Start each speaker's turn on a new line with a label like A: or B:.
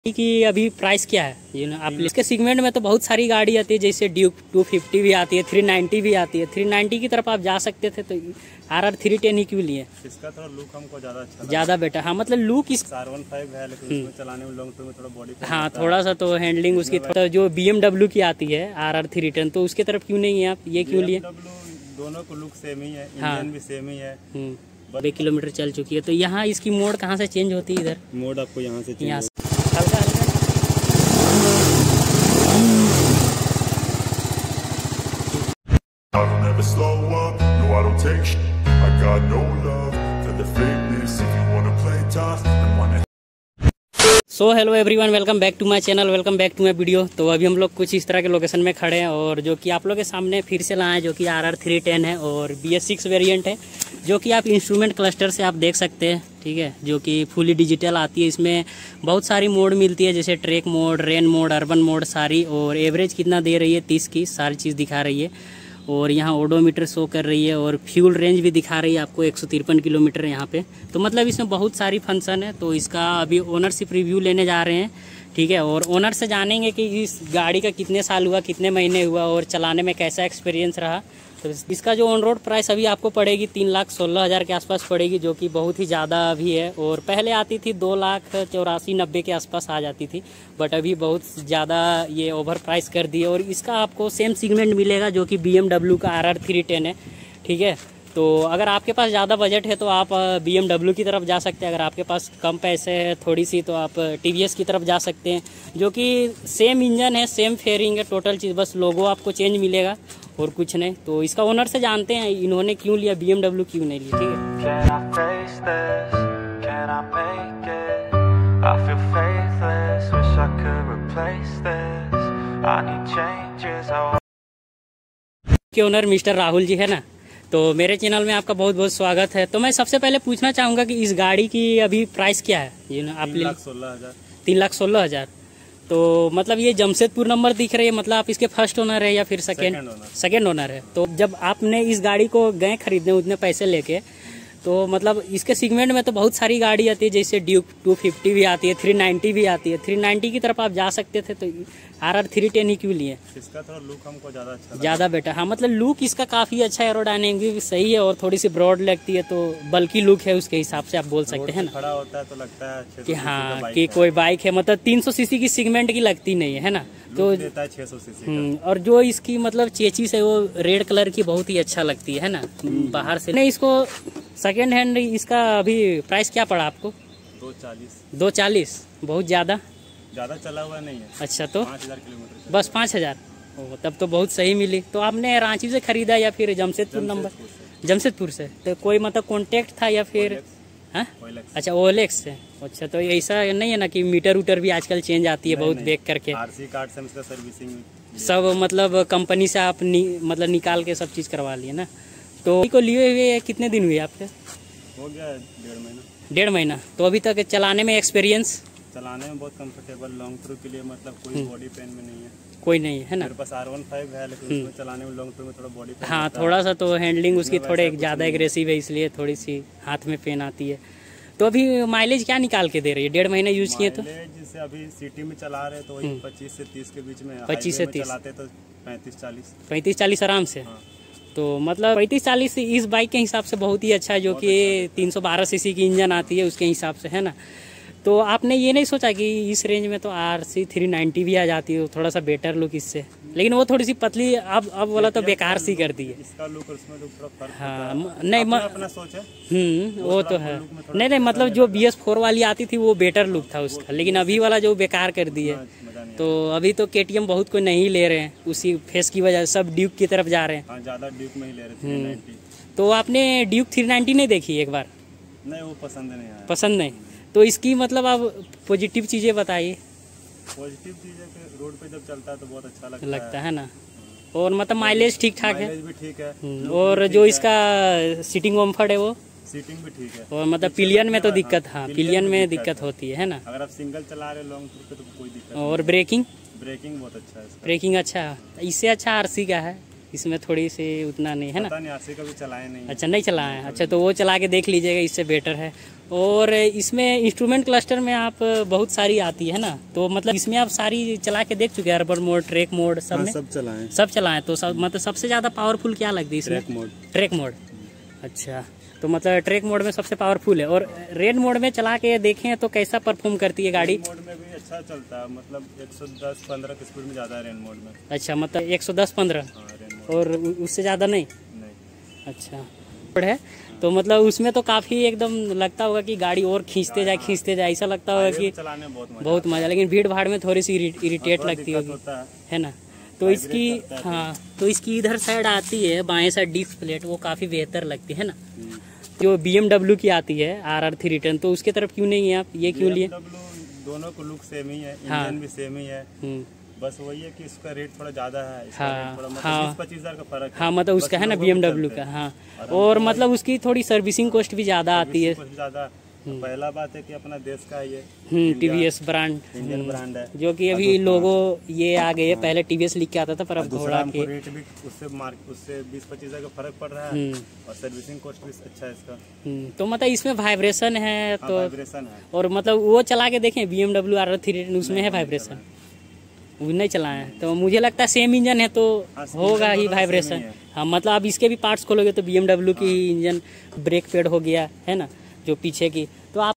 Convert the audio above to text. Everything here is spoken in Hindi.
A: की अभी प्राइस क्या है आप इसके सेगमेंट में तो बहुत सारी गाड़ी आती है, जैसे ड्यूक 250 भी आती है, 390 भी आती है। 390 की तरफ आप जा सकते थे तो RR 310 ही क्यों लिए?
B: इसका थोड़ा लुक हमको
A: ज्यादा बेटर। हाँ मतलब लुक इस
B: R15 है, लेकिन उसमें चलाने में लॉन्ग टर्म में थोड़ा बॉडी
A: हाँ थोड़ा सा तो हैंडलिंग उसकी तो जो BMW की आती है RR 310, तो उसके तरफ क्यों नहीं है आप, ये क्यों लिए?
B: दोनों को लुक सेम ही है, इंजन भी सेम ही है।
A: 2 किलोमीटर चल चुकी है। तो यहाँ इसकी मोड कहाँ से चेंज होती है? इधर
B: मोड आपको यहाँ से
A: यहाँ हल्का हल्का
C: I don't ever slow up, no I don't take shit. I got no love for the fakeness. If you wanna play tough and wanna
A: so hello everyone, welcome back to my channel, welcome back to my video. तो अभी हम लोग कुछ इस तरह के लोकेशन में खड़े हैं और जो कि आप लोग के सामने फिर से लाए हैं, जो कि RR 310 है और BS6 वेरिएंट है, जो कि आप इंस्ट्रूमेंट क्लस्टर से आप देख सकते हैं। ठीक है, जो कि फुली डिजिटल आती है। इसमें बहुत सारी मोड मिलती है, जैसे track mode, rain mode, urban mode सारी। और एवरेज कितना दे रही है 30 की, सारी चीज़ दिखा रही है। और यहाँ ओडोमीटर शो कर रही है और फ्यूल रेंज भी दिखा रही है आपको 153 किलोमीटर यहाँ पे। तो मतलब इसमें बहुत सारी फंक्शन है। तो इसका अभी ओनरशिप रिव्यू लेने जा रहे हैं, ठीक है। और ओनर से जानेंगे कि इस गाड़ी का कितने साल हुआ, कितने महीने हुआ और चलाने में कैसा एक्सपीरियंस रहा। तो इसका जो ऑन रोड प्राइस अभी आपको पड़ेगी 3,16,000 के आसपास पड़ेगी, जो कि बहुत ही ज़्यादा अभी है। और पहले आती थी 2,84,90 के आसपास आ जाती थी, बट अभी बहुत ज़्यादा ये ओवर प्राइस कर दी है। और इसका आपको सेम सेगमेंट मिलेगा जो कि BMW का RR 310 है, ठीक है। तो अगर आपके पास ज़्यादा बजट है तो आप BMW की तरफ जा सकते हैं। अगर आपके पास कम पैसे है थोड़ी सी तो आप TVS की तरफ जा सकते हैं, जो कि सेम इंजन है, सेम फेयरिंग है, टोटल चीज़, बस लोगो आपको चेंज मिलेगा और कुछ नहीं। तो इसका ओनर से जानते हैं इन्होंने क्यों लिया, BMW क्यों नहीं लिया, ठीक है। ओनर मिस्टर राहुल जी है ना, तो मेरे चैनल में आपका बहुत बहुत स्वागत है। तो मैं सबसे पहले पूछना चाहूँगा कि इस गाड़ी की अभी प्राइस क्या है? आप 3,16,000। तो मतलब ये जमशेदपुर नंबर दिख रही है, मतलब आप इसके फर्स्ट ओनर है या फिर सेकेंड ओनर है? तो जब आपने इस गाड़ी को गए खरीदने उतने पैसे लेके, तो मतलब इसके सेगमेंट में तो बहुत सारी गाड़ी आती है, जैसे ड्यूक 250 भी आती है, 390 भी आती है। 390 की तरफ आप जा सकते थे तो RR 310 ही क्यों लिए?
B: इसका थोड़ा लुक हमको
A: ज़्यादा बेटर। हाँ मतलब लुक इसका काफ़ी अच्छा है, एरोडायनेमिक भी सही है और थोड़ी सी ब्रॉड लगती है, तो बल्कि लुक है उसके हिसाब से आप बोल सकते हैं ना।
B: खड़ा होता है तो लगता है
A: कि हाँ कि कोई बाइक है, मतलब 300 सीसी की सेगमेंट की लगती नहीं है ना। तो
B: देता है 600 सीसी
A: और जो इसकी मतलब चेचिस है वो रेड कलर की बहुत ही अच्छा लगती है ना बाहर से। नहीं, इसको सेकेंड हैंड इसका अभी प्राइस क्या पड़ा आपको? 240। बहुत ज़्यादा
B: चला हुआ नहीं है।
A: अच्छा, तो
B: 5,000 किलोमीटर,
A: बस 5,000। तब तो बहुत सही मिली। तो आपने रांची से खरीदा या फिर जमशेदपुर नंबर? जमशेदपुर से। तो कोई मतलब कॉन्टेक्ट था या फिर? हाँ अच्छा, OLX से। अच्छा, तो ऐसा नहीं है ना कि मीटर उटर भी आजकल चेंज आती है बहुत देख करके?
B: RC कार्ड से इसका सर्विसिंग
A: सब मतलब कंपनी से आप मतलब निकाल के सब चीज़ करवा लिए ना। तो को लिए हुए कितने दिन हुए आपके?
B: हो गया 1.5 महीना।
A: 1.5 महीना। तो अभी तक चलाने में एक्सपीरियंस?
B: चलाने में बहुत कंफर्टेबल, लॉन्ग टूर के लिए मतलब कोई बॉडी पेन में नहीं है,
A: कोई नहीं है ना।
B: मेरे पास R15 है, लेकिन उसमें चलाने में लॉन्ग टूर में थोड़ा बॉडी पेन।
A: हाँ थोड़ा सा तो हैंडलिंग उसकी थोड़े ज़्यादा एग्रेसिव है, इसलिए थोड़ी सी हाथ में पेन आती है। तो अभी माइलेज क्या निकाल के दे रही है? 1.5 महीना यूज किए तो
B: जैसे अभी सिटी में चला रहे तो 25 से 30 के बीच में,
A: 25 से 30
B: चलाते तो 35-40।
A: 35-40 आराम से।
B: हाँ।
A: तो मतलब 35-40 इस बाइक के हिसाब से बहुत ही अच्छा है, जो कि 312 सीसी की इंजन आती है उसके हिसाब से, है ना। तो आपने ये नहीं सोचा कि इस रेंज में तो RC 390 भी आ जाती है, थोड़ा सा बेटर लुक इससे? लेकिन वो थोड़ी सी पतली अब वाला तो बेकार सी कर दी है।
B: इसका लुक और उसमें थोड़ा फर्क
A: हाँ
B: है।
A: नहीं
B: अपना सोच है।
A: वो तो है। नहीं मतलब जो BS4 वाली आती थी वो बेटर लुक था उसका, लेकिन अभी वाला जो बेकार कर दी है। तो अभी तो KTM बहुत कोई नहीं ले रहे हैं उसी फेस की वजह से, सब ड्यूक की तरफ जा रहे हैं।
B: हाँ, ज़्यादा ड्यूक में ही ले रहे थे 390।
A: तो आपने ड्यूक 390 नहीं देखी एक बार?
B: नहीं, वो पसंद नहीं आया।
A: पसंद नहीं? तो इसकी मतलब आप पॉजिटिव चीज़ें बताइए।
B: पॉजिटिव चीज़ है कि रोड पे जब चलता है तो बहुत अच्छा लगता
A: है ना। और मतलब माइलेज ठीक ठाक है?
B: माइलेज भी ठीक है।
A: और जो इसका सीटिंग कम्फर्ट है वो?
B: सीटिंग भी ठीक है।
A: और मतलब पिलियन में तो दिक्कत, हाँ पिलियन में दिक्कत होती है ना।
B: अगर आप सिंगल चला रहे लॉन्ग टूर पे तो कोई दिक्कत
A: और ब्रेकिंग
B: बहुत अच्छा है।
A: ब्रेकिंग अच्छा है, इससे अच्छा RC का है। इसमें थोड़ी सी उतना नहीं है ना।
B: पता नहीं, आशी कभी चलाए नहीं।
A: अच्छा, नहीं चला है। अच्छा, तो वो चला के देख लीजिएगा, इससे बेटर है। और इसमें इंस्ट्रूमेंट क्लस्टर में आप बहुत सारी आती है ना, तो मतलब इसमें आप सारी चला के देख चुके हैं, अर्बन मोड, ट्रैक मोड सब में?
B: सब चलाएं।
A: सब चलाएं। तो सब मतलब सबसे ज़्यादा पावरफुल क्या लगती है इसमें?
B: Track mode.
A: ट्रैक मोड, अच्छा। तो मतलब ट्रैक मोड में सबसे पावरफुल है। और रेड मोड में चला के देखें तो कैसा परफॉर्म करती है गाड़ी?
B: मोड में भी अच्छा चलता है, मतलब 110-15 की स्पीड में ज़्यादा है रेन मोड में।
A: अच्छा, मतलब 110-15 और उससे ज़्यादा नहीं? अच्छा है। तो मतलब उसमें तो काफ़ी एकदम लगता होगा कि गाड़ी और खींचते जाए ऐसा लगता होगा कि
B: चलाने में
A: बहुत मजा। लेकिन भीड़ भाड़ में थोड़ी सी इरिटेट लगती होगी, है ना। तो इसकी, हाँ, तो इसकी इधर साइड आती है बाएं साइड डिस्क प्लेट, वो काफ़ी बेहतर लगती है ना। जो BMW की आती है RR 310, तो उसके तरफ क्यों नहीं है आप, ये क्यों लिए?
B: दोनों को लुक सेम ही है, इंजन भी सेम ही है, बस वही है कि इसका रेट थोड़ा ज्यादा है।
A: हाँ,
B: थोड़ा मतलब
A: हाँ,
B: 20-25 हज़ार का फर्क है।
A: हाँ, मतलब उसका है ना BMW का। हाँ, और मतलब उसकी थोड़ी सर्विसिंग कॉस्ट भी ज़्यादा आती है।
B: ज़्यादा। पहला बात है कि अपना देश का ये
A: TVS ब्रांड,
B: इंडियन ब्रांड है,
A: जो कि अभी लोगो ये आ गए। पहले TVS लिख के आता था, पर अब घोड़ा के
B: रेट भी उससे 20-25 हज़ार का फर्क पड़ रहा है, और सर्विसिंग कॉस्ट भी अच्छा है इसका।
A: तो मतलब इसमें वाइब्रेशन है, तो
B: वाइब्रेशन है।
A: और मतलब वो चला के देखें BMW RR 310, उसमें है वाइब्रेशन? वो नहीं चला है। तो मुझे लगता है सेम इंजन है तो होगा ही वाइब्रेशन। हाँ, मतलब आप इसके भी पार्ट्स खोलोगे तो BMW की इंजन ब्रेक पैड हो गया है ना, जो पीछे की,